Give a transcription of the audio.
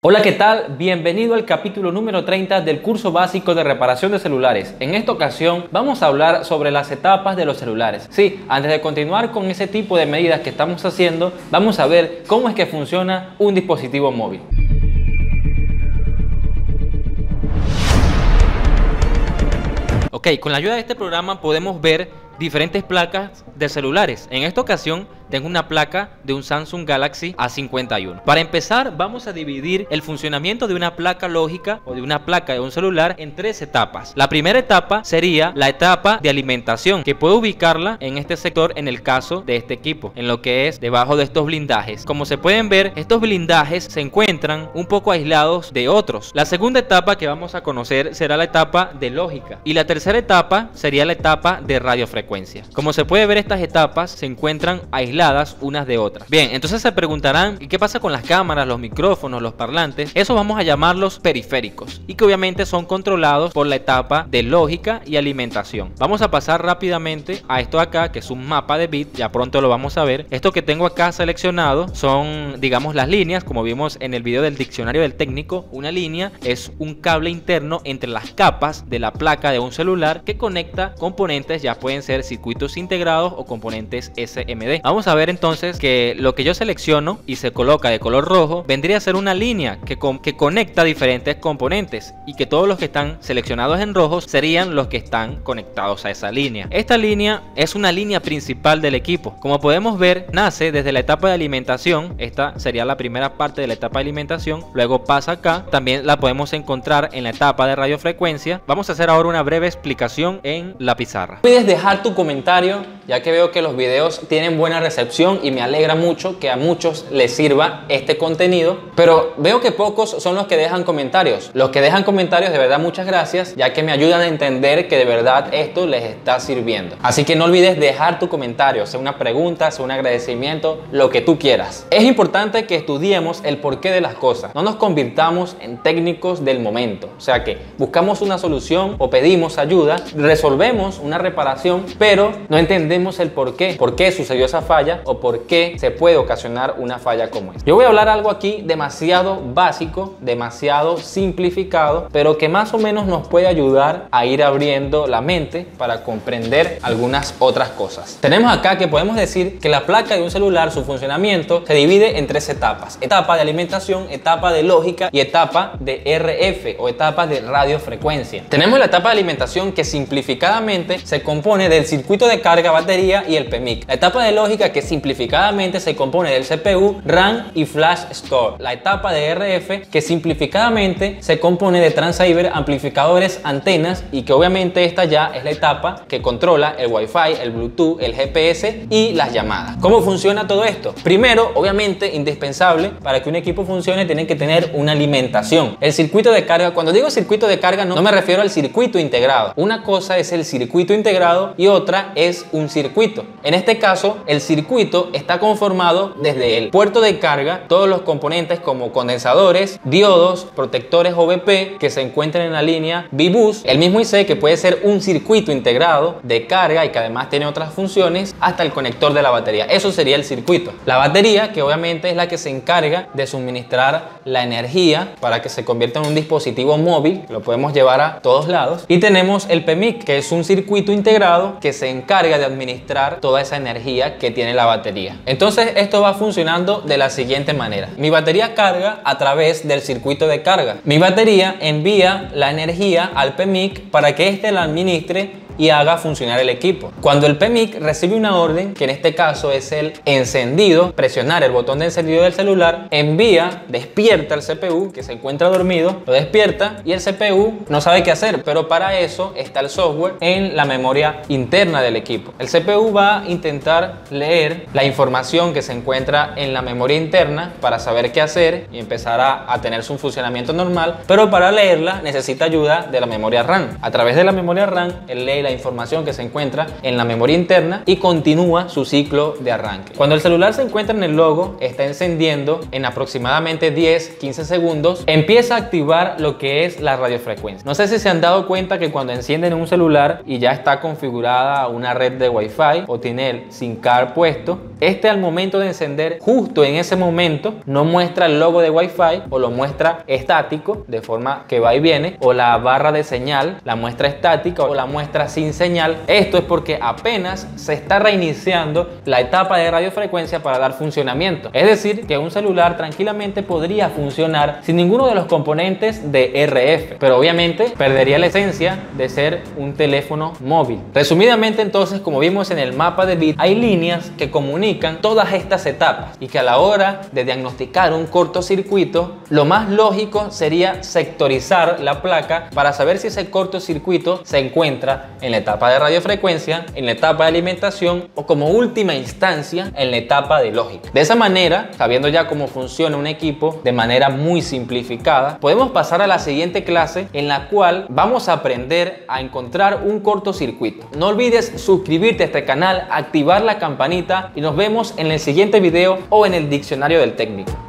Hola, ¿qué tal? Bienvenido al capítulo número 30 del curso básico de reparación de celulares. En esta ocasión vamos a hablar sobre las etapas de los celulares. Sí, antes de continuar con ese tipo de medidas que estamos haciendo, vamos a ver cómo es que funciona un dispositivo móvil. Ok, con la ayuda de este programa podemos ver diferentes placas de celulares. En esta ocasión tengo una placa de un Samsung Galaxy A51. Para empezar, vamos a dividir el funcionamiento de una placa lógica o de una placa de un celular en tres etapas. La primera etapa sería la etapa de alimentación, que puedo ubicarla en este sector en el caso de este equipo, en lo que es debajo de estos blindajes. Como se pueden ver, estos blindajes se encuentran un poco aislados de otros. La segunda etapa que vamos a conocer será la etapa de lógica, y la tercera etapa sería la etapa de radiofrecuencia. Como se puede ver, estas etapas se encuentran aisladas unas de otras. Bien, entonces se preguntarán, ¿y qué pasa con las cámaras, los micrófonos, los parlantes? Eso vamos a llamarlos periféricos, y que obviamente son controlados por la etapa de lógica y alimentación. Vamos a pasar rápidamente a esto acá, que es un mapa de bit. Ya pronto lo vamos a ver. Esto que tengo acá seleccionado son, digamos, las líneas. Como vimos en el video del diccionario del técnico, una línea es un cable interno entre las capas de la placa de un celular que conecta componentes, ya pueden ser circuitos integrados o componentes SMD. Vamos a ver entonces que lo que yo selecciono y se coloca de color rojo vendría a ser una línea que conecta diferentes componentes, y que todos los que están seleccionados en rojos serían los que están conectados a esa línea. Esta línea es una línea principal del equipo. Como podemos ver, nace desde la etapa de alimentación. Esta sería la primera parte de la etapa de alimentación, luego pasa acá. También la podemos encontrar en la etapa de radiofrecuencia. Vamos a hacer ahora una breve explicación en la pizarra. No olvides dejar tu comentario, ya que veo que los videos tienen buena recepción y me alegra mucho que a muchos les sirva este contenido, pero veo que pocos son los que dejan comentarios. Los que dejan comentarios, de verdad, muchas gracias, ya que me ayudan a entender que de verdad esto les está sirviendo. Así que no olvides dejar tu comentario, sea una pregunta, sea un agradecimiento, lo que tú quieras. Es importante que estudiemos el porqué de las cosas, no nos convirtamos en técnicos del momento, o sea que buscamos una solución o pedimos ayuda, resolvemos una reparación, pero no entendemos el por qué sucedió esa falla o por qué se puede ocasionar una falla como esta. Yo voy a hablar algo aquí demasiado básico, demasiado simplificado, pero que más o menos nos puede ayudar a ir abriendo la mente para comprender algunas otras cosas. Tenemos acá que podemos decir que la placa de un celular, su funcionamiento se divide en tres etapas: etapa de alimentación, etapa de lógica y etapa de RF o etapa de radiofrecuencia. Tenemos la etapa de alimentación, que simplificadamente se compone del circuito de carga, batería y el PMIC. La etapa de lógica, que simplificadamente se compone del CPU, RAM y Flash Store. La etapa de RF, que simplificadamente se compone de transceiver, amplificadores, antenas, y que obviamente esta ya es la etapa que controla el Wi-Fi, el Bluetooth, el GPS y las llamadas. ¿Cómo funciona todo esto? Primero, obviamente, indispensable para que un equipo funcione, tiene que tener una alimentación. El circuito de carga, cuando digo circuito de carga, no me refiero al circuito integrado. Una cosa es el circuito integrado y otra es un circuito. En este caso, el circuito está conformado desde el puerto de carga, todos los componentes como condensadores, diodos, protectores OVP que se encuentran en la línea B-Bus, el mismo IC, que puede ser un circuito integrado de carga y que además tiene otras funciones, hasta el conector de la batería. Eso sería el circuito. La batería, que obviamente es la que se encarga de suministrar la energía para que se convierta en un dispositivo móvil, lo podemos llevar a todos lados. Y tenemos el PMIC, que es un circuito integrado que se encarga de administrar toda esa energía que tiene la batería. Entonces esto va funcionando de la siguiente manera: mi batería carga a través del circuito de carga, mi batería envía la energía al PMIC para que éste la administre y haga funcionar el equipo. Cuando el PMIC recibe una orden, que en este caso es el encendido, presionar el botón de encendido del celular, despierta el CPU, que se encuentra dormido, lo despierta, y el CPU no sabe qué hacer, pero para eso está el software en la memoria interna del equipo. El CPU va a intentar leer la información que se encuentra en la memoria interna para saber qué hacer y empezar a tener su funcionamiento normal, pero para leerla necesita ayuda de la memoria RAM. A través de la memoria RAM, él lee la información que se encuentra en la memoria interna y continúa su ciclo de arranque. Cuando el celular se encuentra en el logo, está encendiendo en aproximadamente 10-15 segundos, empieza a activar lo que es la radiofrecuencia. No sé si se han dado cuenta que cuando encienden un celular y ya está configurada una red de Wi-Fi o tiene el SIM card puesto, al momento de encender, justo en ese momento, no muestra el logo de Wi-Fi o lo muestra estático, de forma que va y viene, o la barra de señal la muestra estática o la muestra sin señal. Esto es porque apenas se está reiniciando la etapa de radiofrecuencia para dar funcionamiento. Es decir, que un celular tranquilamente podría funcionar sin ninguno de los componentes de RF, pero obviamente perdería la esencia de ser un teléfono móvil. Resumidamente, entonces, como vimos en el mapa de bit, hay líneas que comunican todas estas etapas y que a la hora de diagnosticar un cortocircuito, lo más lógico sería sectorizar la placa para saber si ese cortocircuito se encuentra en la etapa de radiofrecuencia, en la etapa de alimentación o, como última instancia, en la etapa de lógica. De esa manera, sabiendo ya cómo funciona un equipo de manera muy simplificada, podemos pasar a la siguiente clase, en la cual vamos a aprender a encontrar un cortocircuito. No olvides suscribirte a este canal, activar la campanita y nos vemos en el siguiente video o en el diccionario del técnico.